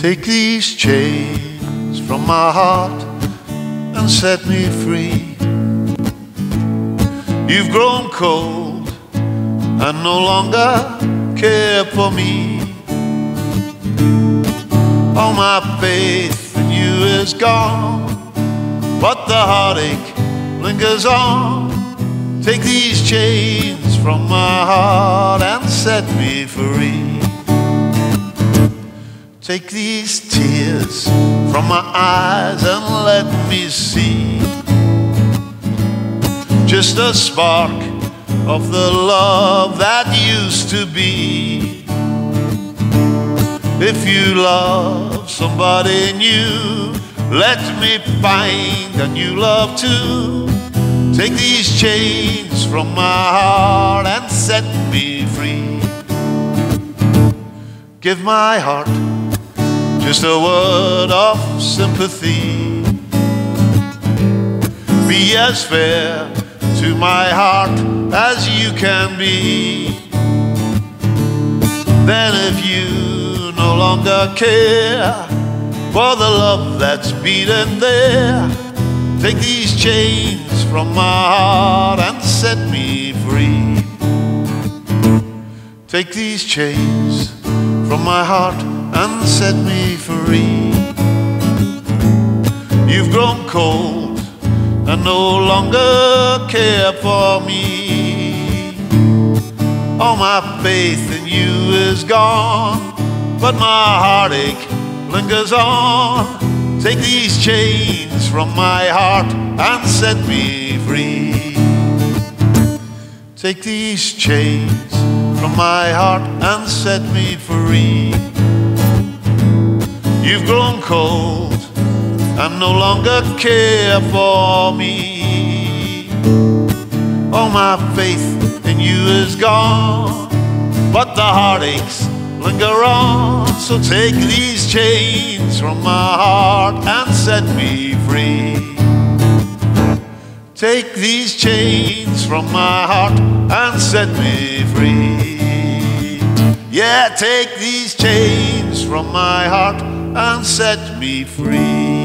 Take these chains from my heart and set me free. You've grown cold and no longer care for me. All my faith in you is gone, but the heartache lingers on. Take these chains from my heart and set me free. Take these tears from my eyes and let me see just a spark of the love that used to be. If you love somebody new, let me find a new love too. Take these chains from my heart and set me free. Give my heart just a word of sympathy. Be as fair to my heart as you can be. Then if you no longer care for the love that's beaten there, take these chains from my heart and set me free. Take these chains from my heart and set me free. You've grown cold and no longer care for me. All my faith in you is gone, but my heartache lingers on. Take these chains from my heart and set me free. Take these chains from my heart and set me free. You've grown cold and no longer care for me. All my faith in you is gone, but the heartaches linger on. So take these chains from my heart and set me free. Take these chains from my heart and set me free. Yeah, take these chains from my heart and set me free.